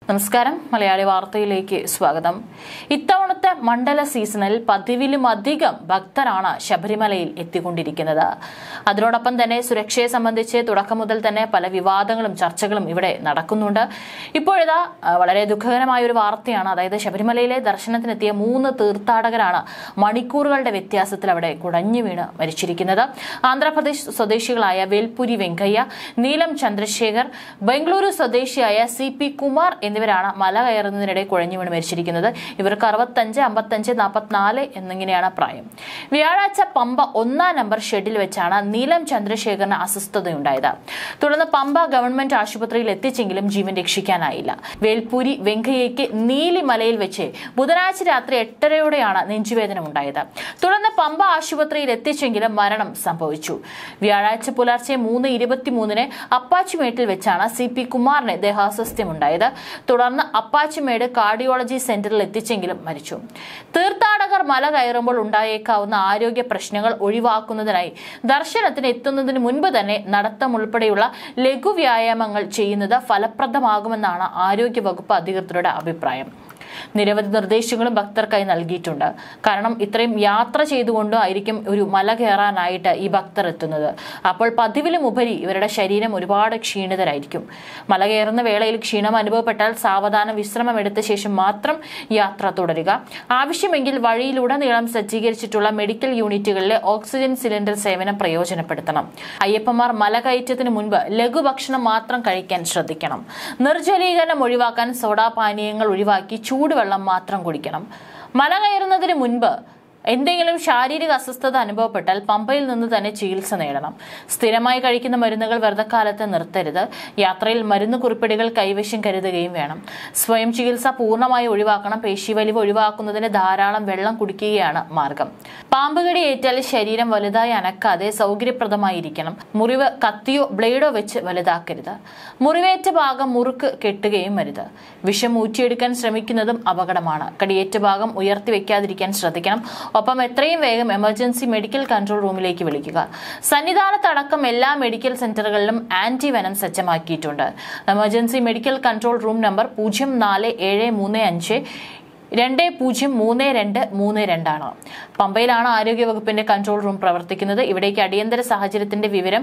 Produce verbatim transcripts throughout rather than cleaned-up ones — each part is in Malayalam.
നമസ്കാരം മലയാളി വാർത്തയിലേക്ക് സ്വാഗതം. ഇത്തവണത്തെ മണ്ഡല സീസണിൽ പതിവിലും അധികം ഭക്തരാണ് ശബരിമലയിൽ എത്തിക്കൊണ്ടിരിക്കുന്നത്. അതിനോടൊപ്പം തന്നെ സുരക്ഷയെ സംബന്ധിച്ച് തുടക്കം മുതൽ തന്നെ പല വിവാദങ്ങളും ചർച്ചകളും ഇവിടെ നടക്കുന്നുണ്ട്. ഇപ്പോഴിതാ വളരെ ദുഃഖകരമായ ഒരു വാർത്തയാണ്. അതായത് ശബരിമലയിലെ ദർശനത്തിനെത്തിയ മൂന്ന് തീർത്ഥാടകരാണ് മണിക്കൂറുകളുടെ വ്യത്യാസത്തിൽ അവിടെ കുടഞ്ഞു വീണ് മരിച്ചിരിക്കുന്നത്. ആന്ധ്രാപ്രദേശ് സ്വദേശികളായ വേൽപുരി വെങ്കയ്യ, നീലം ചന്ദ്രശേഖർ, ബംഗളൂരു സ്വദേശിയായ സി പി കുമാർ എന്നിവരാണ് മല കയറുന്നതിനിടെ കുഴഞ്ഞു വീണ് മരിച്ചിരിക്കുന്നത്. ഇവർക്ക് അറുപത്തഞ്ച് അമ്പത്തഞ്ച് നാൽപ്പത്തിനാല് എന്നിങ്ങനെയാണ് പ്രായം. വ്യാഴാഴ്ച പമ്പ ഒന്നാം നമ്പർ ഷെഡിൽ വെച്ചാണ് നീലം ചന്ദ്രശേഖറിന് അസ്വസ്ഥതയുണ്ടായത്. തുടർന്ന് പമ്പ ഗവൺമെന്റ് ആശുപത്രിയിൽ എത്തിച്ചെങ്കിലും ജീവൻ രക്ഷിക്കാനായില്ല. വേൽപൂരി വെങ്കയ്യയ്ക്ക് നീലിമലയിൽ വെച്ച് ബുധനാഴ്ച രാത്രി എട്ടരയോടെയാണ് നെഞ്ചുവേദന ഉണ്ടായത്. തുടർന്ന് പമ്പ ആശുപത്രിയിൽ എത്തിച്ചെങ്കിലും മരണം സംഭവിച്ചു. വ്യാഴാഴ്ച പുലർച്ചെ മൂന്ന് ഇരുപത്തിമൂന്നിന് അപ്പാച്ചിമേട്ടിൽ വെച്ചാണ് സി പി കുമാറിന് ദേഹാസ്വാസ്ഥ്യമുണ്ടായത്. തുടർന്ന് അപ്പാച്ചിമേട് കാർഡിയോളജി സെന്ററിൽ എത്തിച്ചെങ്കിലും മരിച്ചു. തീർത്ഥാടകർ മല കയറുമ്പോൾ ഉണ്ടായേക്കാവുന്ന ആരോഗ്യ പ്രശ്നങ്ങൾ ഒഴിവാക്കുന്നതിനായി ദർശനത്തിന് എത്തുന്നതിന് മുൻപ് തന്നെ നടത്തം ഉൾപ്പെടെയുള്ള ലഘുവ്യായാമങ്ങൾ ചെയ്യുന്നത് ഫലപ്രദമാകുമെന്നാണ് ആരോഗ്യ വകുപ്പ് അധികൃതരുടെ അഭിപ്രായം. നിരവധി നിർദ്ദേശങ്ങളും ഭക്തർക്കായി നൽകിയിട്ടുണ്ട്. കാരണം ഇത്രയും യാത്ര ചെയ്തുകൊണ്ടും ആയിരിക്കും ഒരു മല കയറാനായിട്ട് ഈ ഭക്തർ എത്തുന്നത്. അപ്പോൾ പതിവിലും ഉപരി ഇവരുടെ ശരീരം ഒരുപാട് ക്ഷീണിതരായിരിക്കും. മല കയറുന്ന വേളയിൽ ക്ഷീണം അനുഭവപ്പെട്ടാൽ സാവധാനം വിശ്രമം എടുത്ത ശേഷം മാത്രം യാത്ര തുടരുക. ആവശ്യമെങ്കിൽ വഴിയിലുടനീളം സജ്ജീകരിച്ചിട്ടുള്ള മെഡിക്കൽ യൂണിറ്റുകളിലെ ഓക്സിജൻ സിലിണ്ടർ സേവനം പ്രയോജനപ്പെടുത്തണം. അയ്യപ്പന്മാർ മല കയറ്റത്തിന് മുൻപ് ലഘുഭക്ഷണം മാത്രം കഴിക്കാൻ ശ്രദ്ധിക്കണം. നിർജ്ജലീകരണം ഒഴിവാക്കാൻ സോഡാ പാനീയങ്ങൾ ഒഴിവാക്കി ചൂടുവെള്ളം മാത്രം കുടിക്കണം. മല കയറുന്നതിന് മുൻപ് എന്തെങ്കിലും ശാരീരിക അസ്വസ്ഥത അനുഭവപ്പെട്ടാൽ പമ്പയിൽ നിന്ന് തന്നെ ചികിത്സ നേടണം. സ്ഥിരമായി കഴിക്കുന്ന മരുന്നുകൾ വ്രതക്കാലത്ത് നിർത്തരുത്. യാത്രയിൽ മരുന്ന് കുറിപ്പടികൾ കൈവശം കരുതുകയും വേണം. സ്വയം ചികിത്സ പൂർണ്ണമായി ഒഴിവാക്കണം. പേശിവലിവ് ഒഴിവാക്കുന്നതിന് ധാരാളം വെള്ളം കുടിക്കുകയാണ് മാർഗം. പാമ്പുകടി ഏറ്റാൽ ശരീരം വലുതായി അനക്കാതെ സൗകര്യപ്രദമായിരിക്കണം. മുറിവ് കത്തിയോ ബ്ലേഡോ വെച്ച് വലുതാക്കരുത്. മുറിവേറ്റ ഭാഗം മുറുക്ക് കെട്ടുകയും അരുത്. വിഷം ഊറ്റിയെടുക്കാൻ ശ്രമിക്കുന്നതും അപകടമാണ്. കടിയേറ്റ ഭാഗം ഉയർത്തി വെക്കാതിരിക്കാൻ ശ്രദ്ധിക്കണം. ഒപ്പം എത്രയും വേഗം എമർജൻസി മെഡിക്കൽ കൺട്രോൾ റൂമിലേക്ക് വിളിക്കുക. സന്നിധാനത്തടക്കം എല്ലാ മെഡിക്കൽ സെന്ററുകളിലും ആന്റിവെനം സജ്ജമാക്കിയിട്ടുണ്ട്. Emergency medical control room number പൂജ്യം നാല് ഏഴ് മൂന്ന് അഞ്ച് രണ്ട് പൂജ്യം മൂന്ന് രണ്ട് മൂന്ന് രണ്ടാണ്. പമ്പയിലാണ് ആരോഗ്യവകുപ്പിന്റെ കൺട്രോൾ റൂം പ്രവർത്തിക്കുന്നത്. ഇവിടേക്ക് അടിയന്തര സാഹചര്യത്തിന്റെ വിവരം,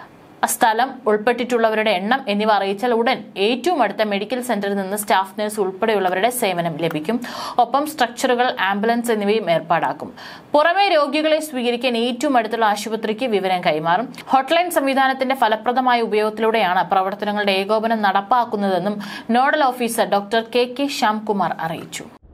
സ്ഥലം, ഉൾപ്പെട്ടിട്ടുള്ളവരുടെ എണ്ണം എന്നിവ അറിയിച്ചാൽ ഉടൻ ഏറ്റവും അടുത്ത മെഡിക്കൽ സെന്ററിൽ നിന്ന് സ്റ്റാഫ് നഴ്സ് ഉൾപ്പെടെയുള്ളവരുടെ സേവനം ലഭിക്കും. ഒപ്പം സ്ട്രക്ചറുകൾ, ആംബുലൻസ് എന്നിവയും ഏർപ്പാടാക്കും. പുറമെ രോഗികളെ സ്വീകരിക്കാൻ ഏറ്റവും അടുത്തുള്ള ആശുപത്രിക്ക് വിവരം കൈമാറും. ഹോട്ട്ലൈൻ സംവിധാനത്തിന്റെ ഫലപ്രദമായ ഉപയോഗത്തിലൂടെയാണ് പ്രവർത്തനങ്ങളുടെ ഏകോപനം നടപ്പാക്കുന്നതെന്നും nodal officer doctor K K Shyamkumar അറിയിച്ചു.